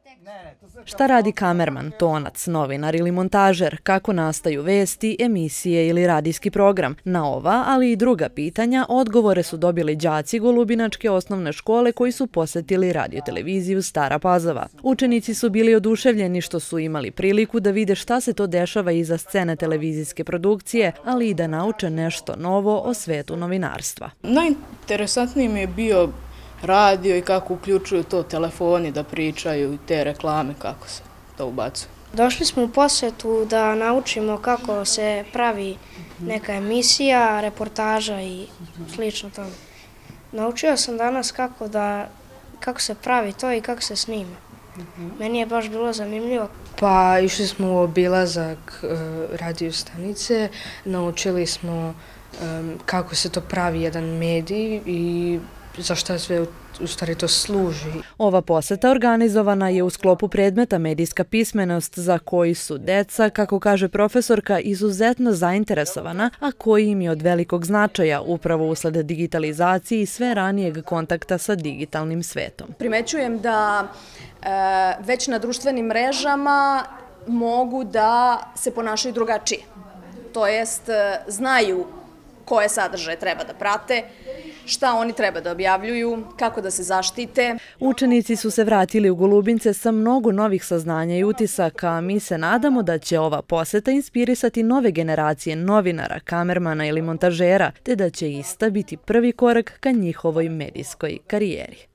Šta radi kamerman, tonac, novinar ili montažer, kako nastaju vesti, emisije ili radijski program? Na ova, ali i druga pitanja, odgovore su dobili đaci Golubinačke osnovne škole koji su posetili radioteleviziju Stara Pazova. Učenici su bili oduševljeni što su imali priliku da vide šta se to dešava iza scene televizijske produkcije, ali i da nauče nešto novo o svetu novinarstva. Najinteresantniji mi je bio radio i kako uključuju to telefoni da pričaju i te reklame, kako se to ubacuje. Došli smo u posetu da naučimo kako se pravi neka emisija, reportaža i slično tome. Naučio sam danas kako se pravi to i kako se snima. Meni je baš bilo zanimljivo. Pa išli smo u obilazak radio stanice, naučili smo kako se to pravi jedan medij i za šta sve u stvari to služi. Ova poseta organizovana je u sklopu predmeta medijska pismenost za koji su deca, kako kaže profesorka, izuzetno zainteresovana, a koji im je od velikog značaja upravo usled digitalizacije i sve ranijeg kontakta sa digitalnim svetom. Primećujem da već na društvenim mrežama mogu da se ponašaju drugačije. To jest, znaju koje sadržaje treba da prate, šta oni treba da objavljuju, kako da se zaštite. Učenici su se vratili u Golubince sa mnogo novih saznanja i utisaka, a mi se nadamo da će ova poseta inspirisati nove generacije novinara, kamermana ili montažera, te da će ista biti prvi korak ka njihovoj medijskoj karijeri.